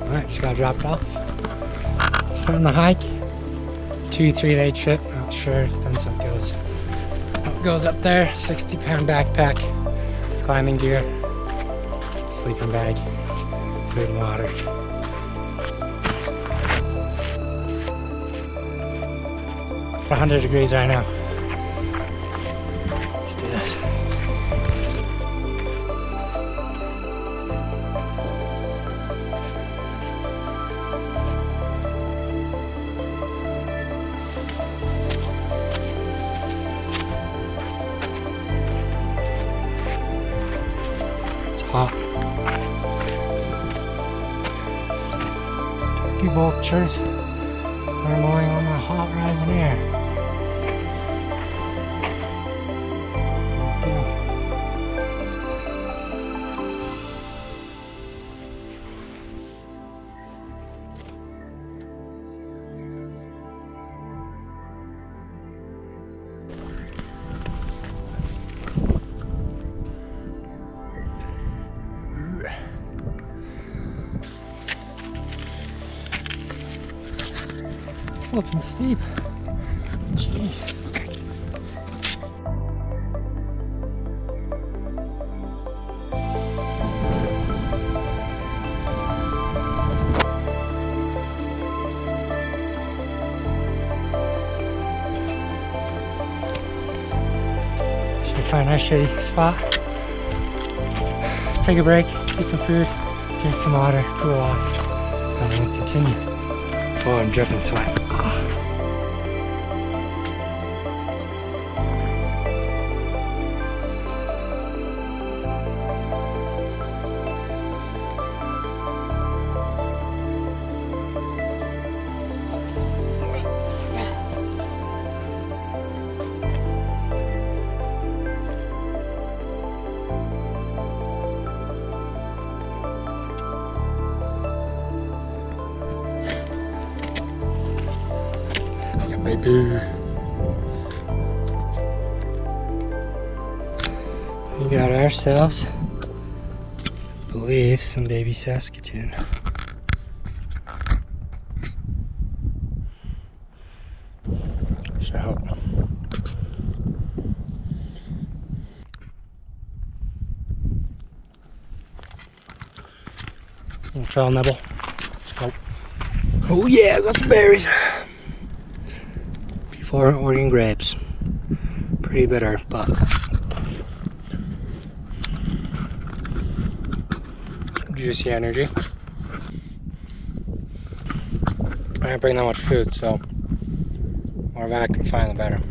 Alright, just got dropped off. Starting the hike. 2-3 day trip, not sure, depends how it goes up there. 60-pound backpack, climbing gear, sleeping bag, food and water. 100 degrees right now. Let's do this. Hot. Turkey vultures thermaling on the hot rising air. Looking steep. Jeez. Should find a nice shady spot. Take a break, eat some food, drink some water, cool off, and then we'll continue. Oh, I'm dripping sweat. Baby. We got ourselves, I believe, some baby Saskatoon. Should help. Little trail nibble. Let's go. Oh yeah, got some berries. 4 Oregon grapes. Pretty bitter, but juicy energy. I didn't bring that much food, so more of that I can find, the better.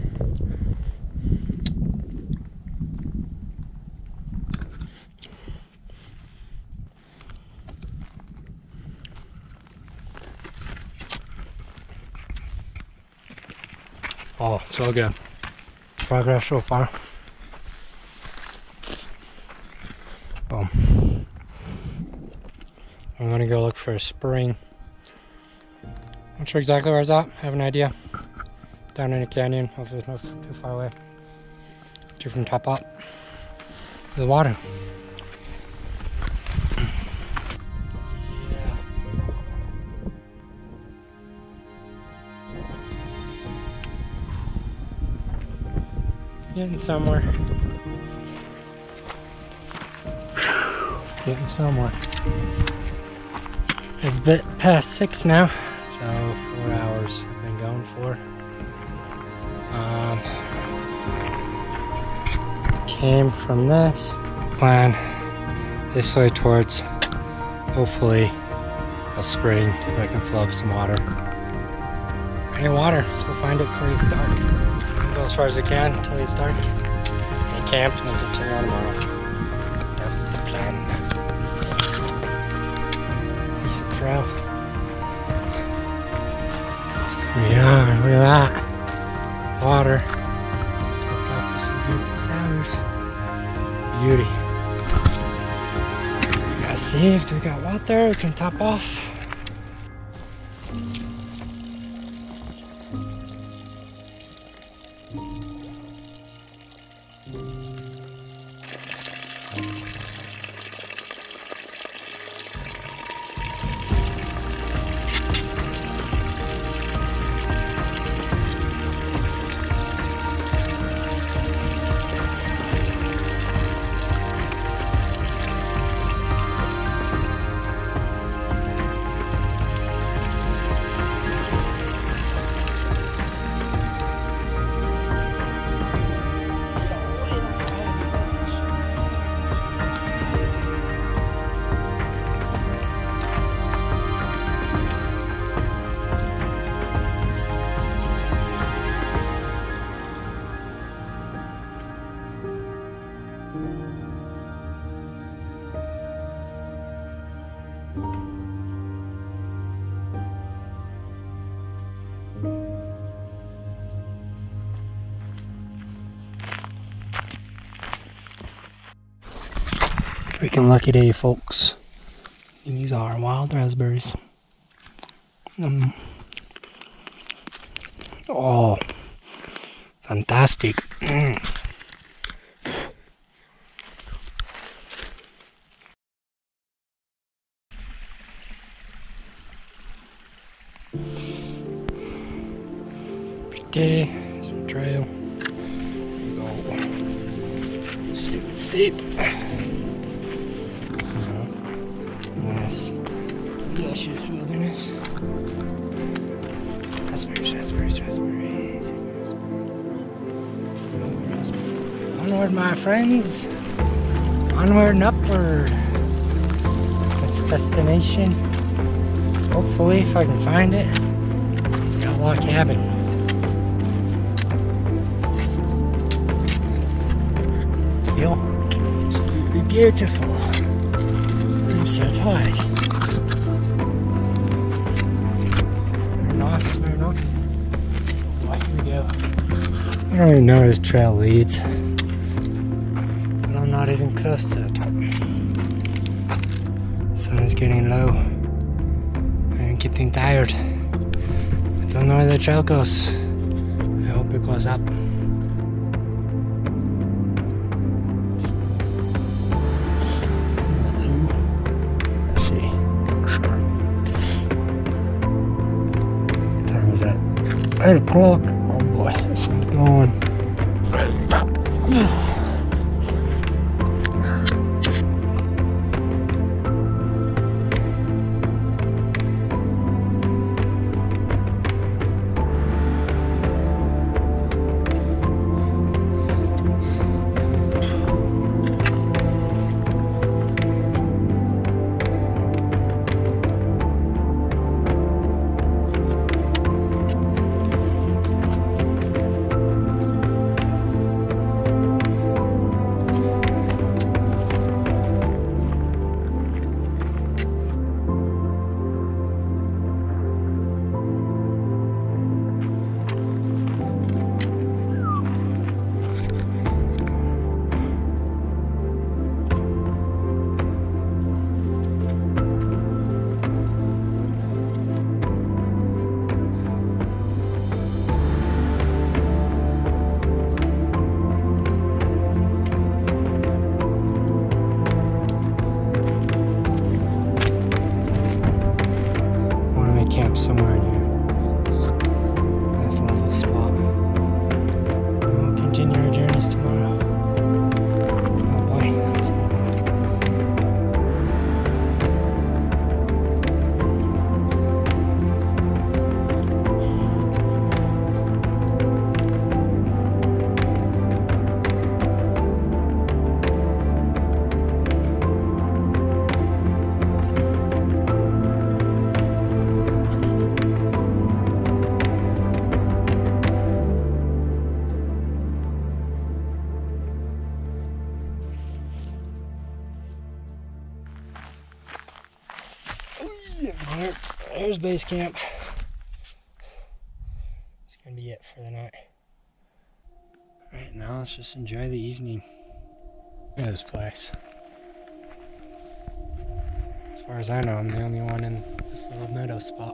Oh, so good. Progress so far. Boom. I'm gonna go look for a spring. Not sure exactly where it's at. I have an idea. Down in a canyon. Hopefully it's not too far away. Two from top up. The water. Getting somewhere. Getting somewhere. It's a bit past 6 now, so 4 hours I've been going for. Came from this plan this way towards hopefully a spring where I can fill up some water. Any water, so we'll find it before it's dark. Go as far as I can until it's dark. And camp and then continue on tomorrow. That's the plan. Decent trail. Yeah, look at that. Water. Look out for some beautiful flowers. Beauty. We got saved, we got water, we can top off. freaking lucky day, folks. These are wild raspberries. Oh, fantastic. Pretty day, some trail. There you go. Stupid steep. Nice. Luscious wilderness. Raspberries, raspberries, raspberries. Onward, my friends. Onward and upward. Next destination. Hopefully, if I can find it, the Outlaw Cabin. Feel absolutely beautiful. I'm so tired. Very nice. Right, here we go. I don't even know where this trail leads, but I'm not even close to the top. The sun is getting low. I'm getting tired. I don't know where the trail goes. I hope it goes up. Let's see. Not sure. Time is at 8 o'clock. Oh boy, this one's going. Camp somewhere in here. Nice level spot. We'll continue our journeys tomorrow. Oh boy. There's base camp. It's gonna be it for the night. Right now, let's just enjoy the evening. Look at this place. As far as I know, I'm the only one in this little meadow spot.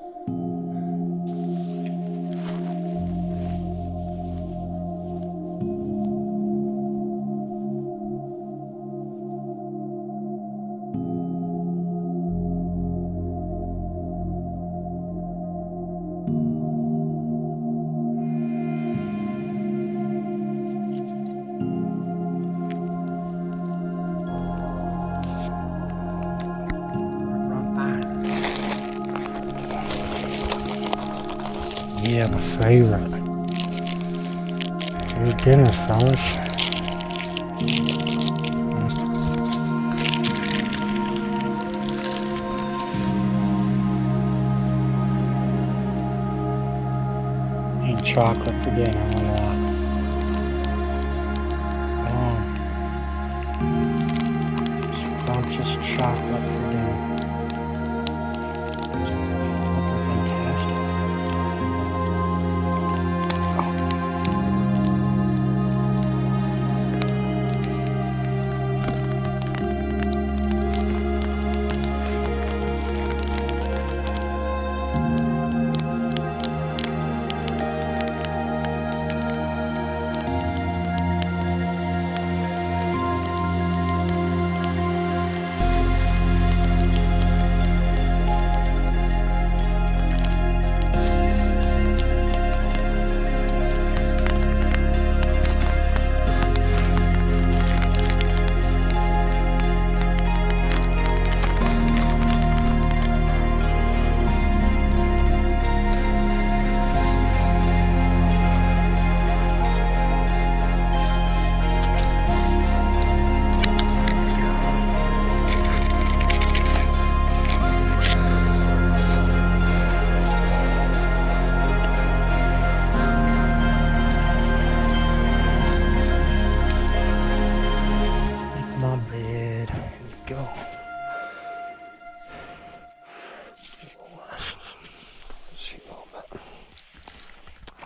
Yeah, my favorite. Here's dinner, fellas. Eat chocolate for dinner, what a lot. Scrumptious chocolate for dinner. Fantastic.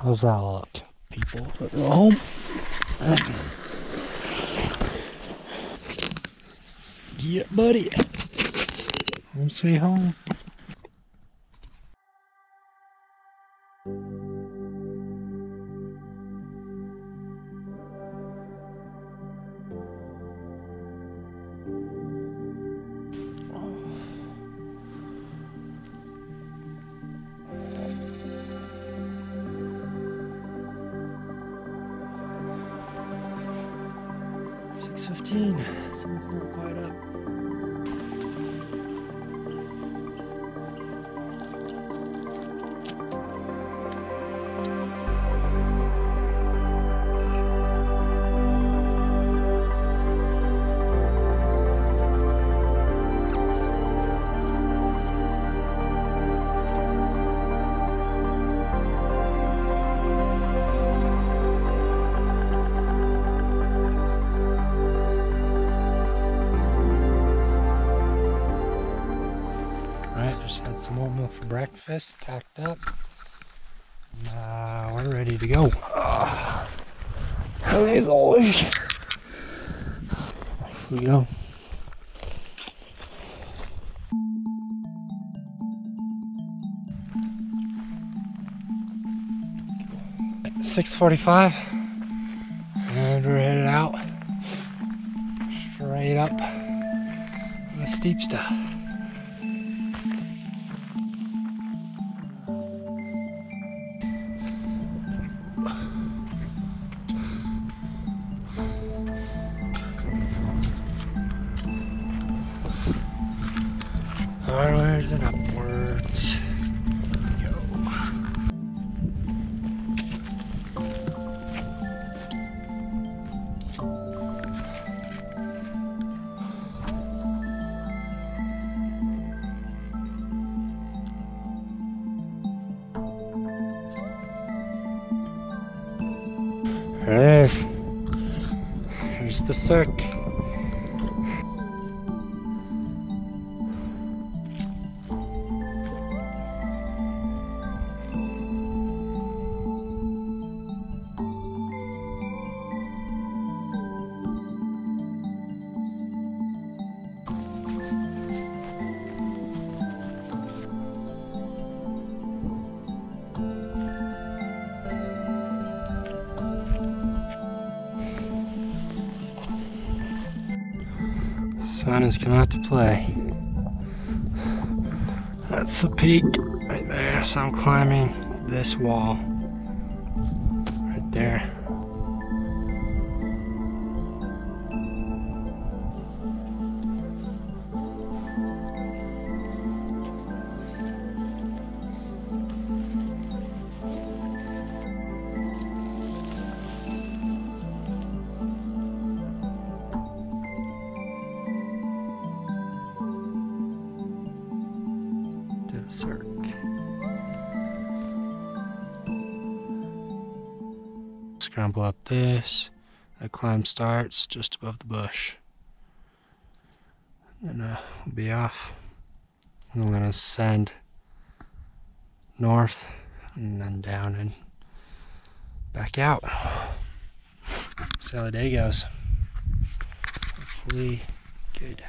How's that look, people? Let's go home. Yeah, buddy. Home sweet home. $6:15. Sun's not quite up. Just had some oatmeal for breakfast, packed up. We're ready to go. As always. Here we go. It's 6:45 and we're headed out straight up on the steep stuff. Onwards and upwards. Go. There it is. Here's the Cirque. Sun has come out to play. That's the peak right there. So I'm climbing this wall right there. Cirque. Scramble up this. The climb starts just above the bush. And then we'll be off. And I'm gonna ascend north and then down and back out. See how the day goes. Hopefully good.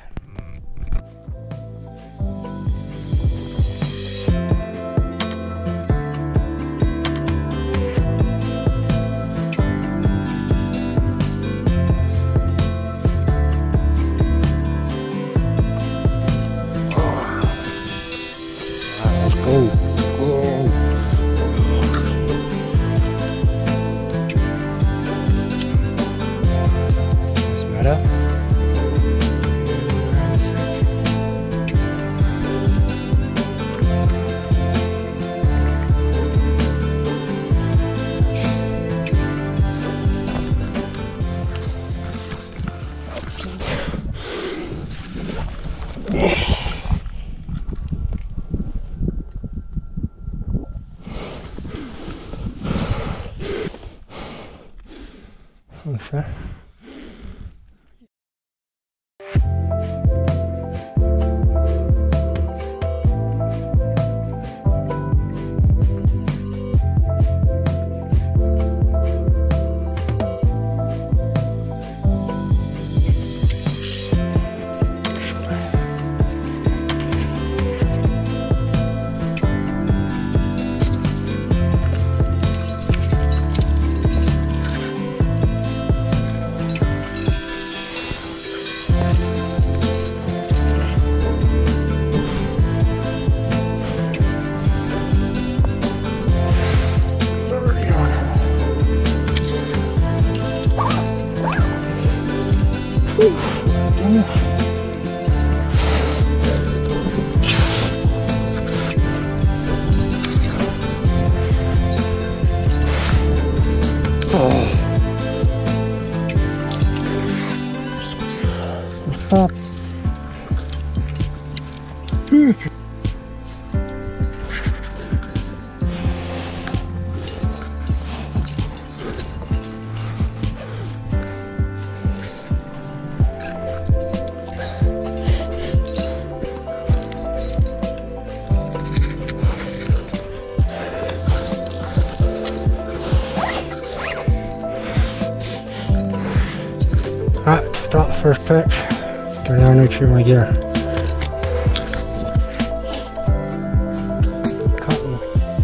Alright, stop the first pitch. Turn down, make sure my gear. Cutting.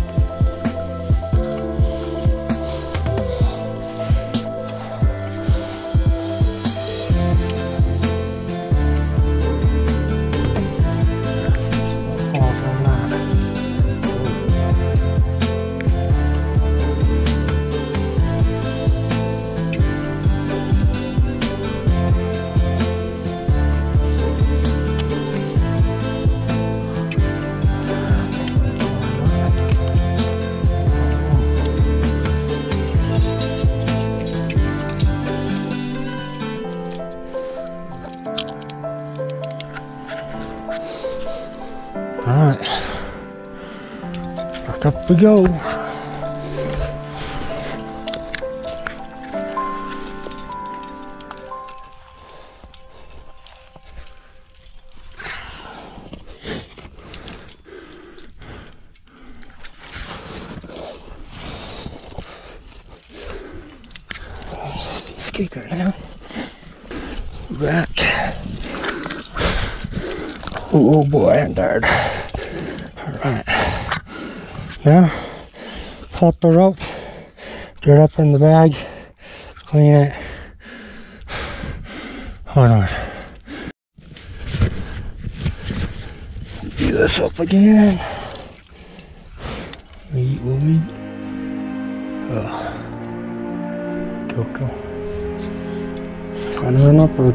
Fall from that. Alright, back up we go. Kicker now. Back. Oh boy, I'm tired. Alright. Now, pull up the rope, get it up in the bag, clean it. Hold on. Do this up again. We'll eat. Go. Kind of an upward.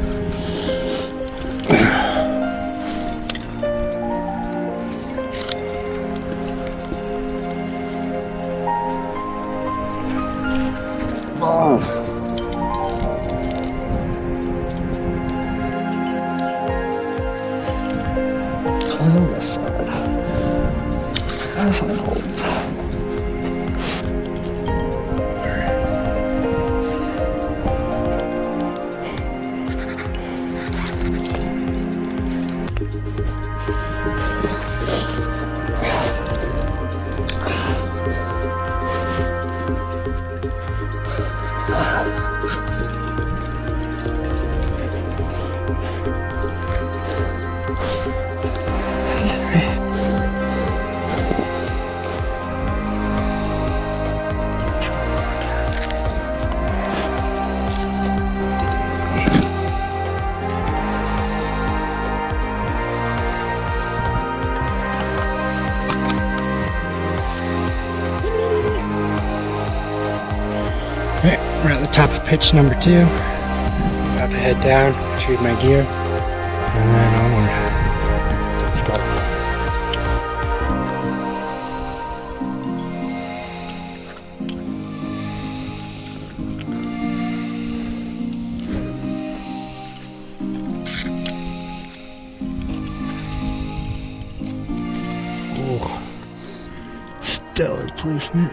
On this side, as I hold. Alright, we're at the top of pitch number 2. Got the head down, retrieve my gear, and then onward. Let's go. Oh, stellar placement.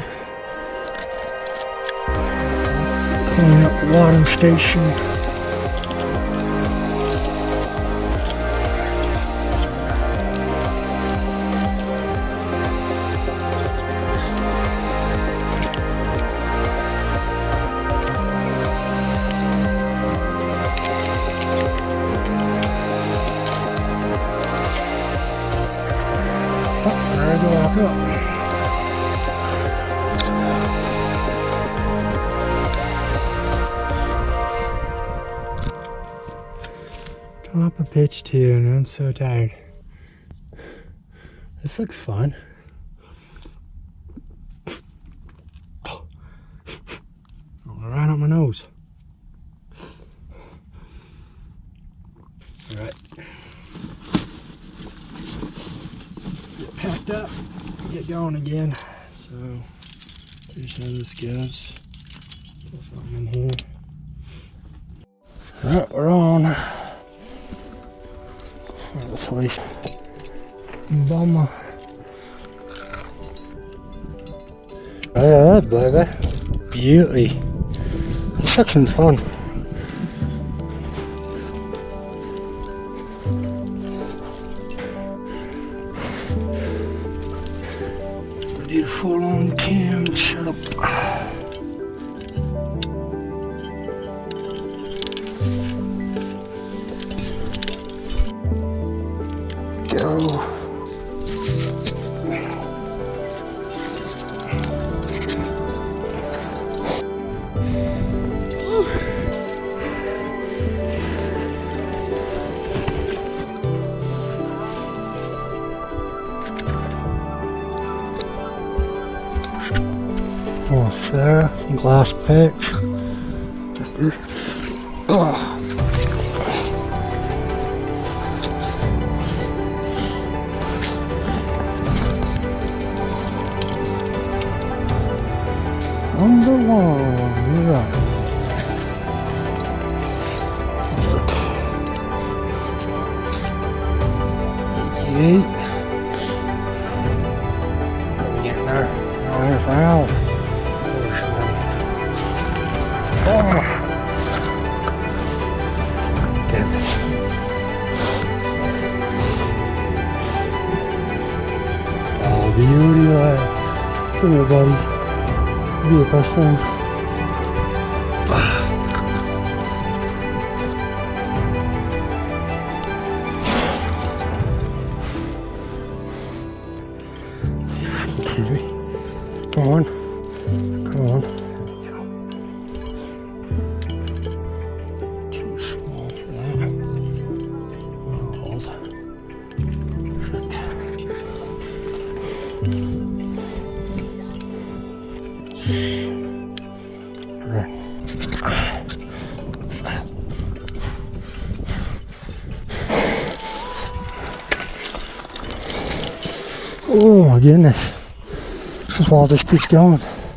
Clean up the water station. Oh, there I go, walk up. Top of pitch 2, and I'm so tired. This looks fun. Oh. Right on my nose. Alright. Get packed up, get going again. So, here's how this goes. Put something in here. Alright, we're on. The place Bummer. Look at that, baby. Beauty. This section's fun. Do full on cam setup. Go. Almost there, glass pitch. Oh. Number one, you're right. Yeet. Getting there. There's Al. Oh. Goodness. Oh, beauty life. Come here, buddy. Be a best friend. Come on. Come on. Too small for that. Hold. Oh my goodness. This wall just keeps going.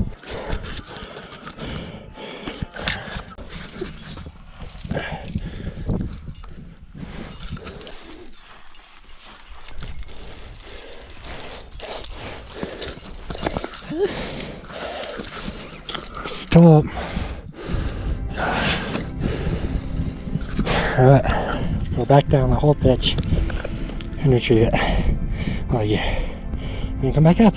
Stop. Alright, go back down the whole pitch and retrieve it. Oh yeah. And come back up.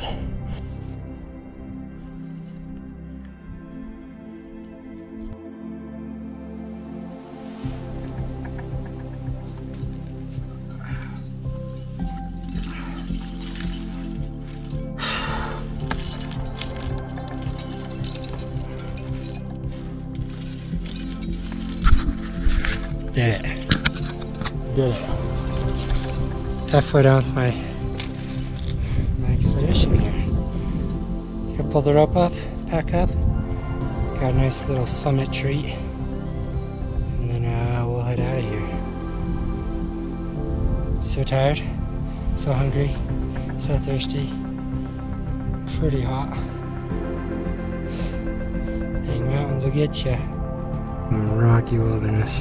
Did it. Did it. Halfway down my expedition here. Gonna pull the rope up, pack up. Got a nice little summit treat. And then we'll head out of here. So tired, so hungry, so thirsty. Pretty hot. Dang, mountains will get you. Rocky wilderness.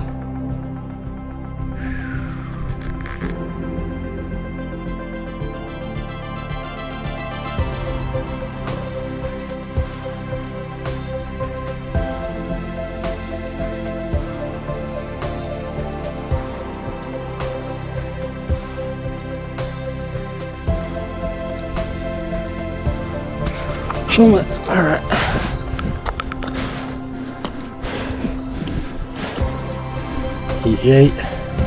Summit, alright. E8.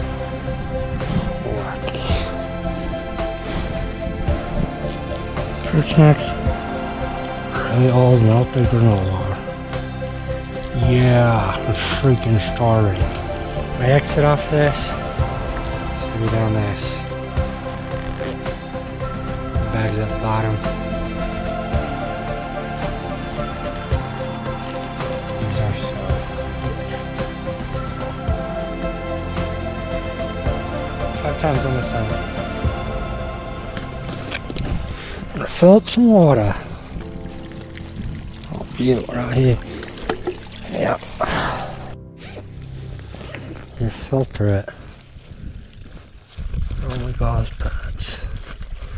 First next. They all melt the granola. Yeah, it's freaking starving. I exit off this. It's gonna be down this. Bags at the bottom. These are so 5 times on the side. I'm gonna fill up some water. Oh, beautiful right here. Yep. Just filter it. Oh my gosh, pads.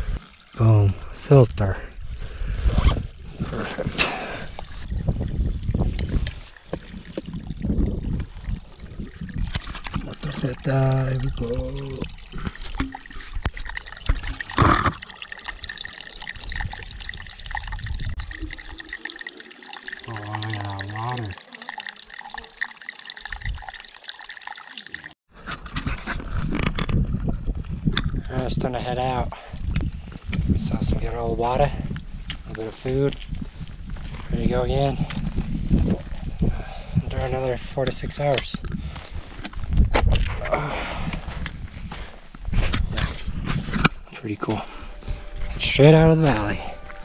filter. Perfect. There we go. Oh yeah, water. Alright, it's time to head out. Saw some good old water, a little bit of food. Ready to go again. Under another 4 to 6 hours. Yeah, pretty cool. Straight out of the valley.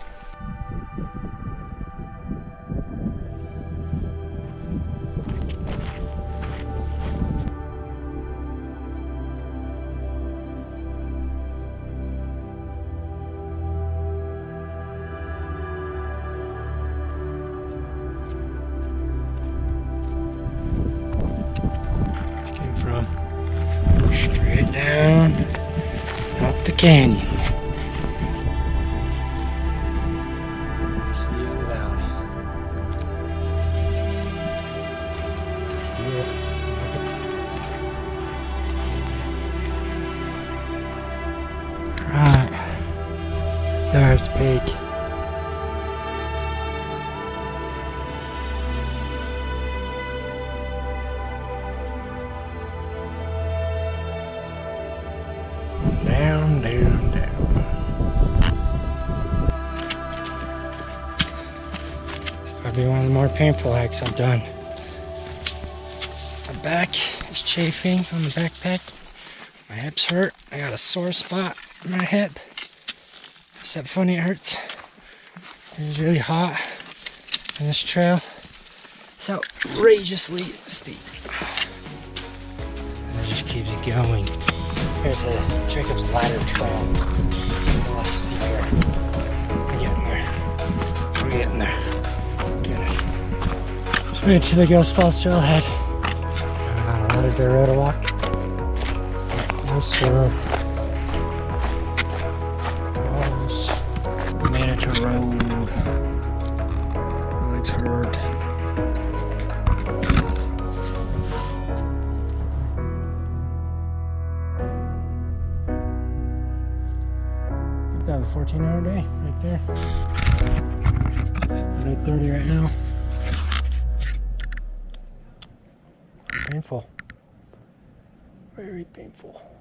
Straight down up the canyon. See the valley. Right, there's Peak. Down, down, down. Probably one of the more painful hikes I've done. My back is chafing on the backpack. My hips hurt. I got a sore spot in my hip. Is that funny? It hurts. It's really hot. And this trail is outrageously steep. And it just keeps it going. Here's the Jacob's Ladder Trail. A lot steeper. We're getting there. We're getting there. Just made it to the Ghost Falls Trailhead. Another dirt road to walk. Closer. Almost made it to road. My legs hurt. That was a 14-hour day right there. 8:30 right now. Painful. Very painful.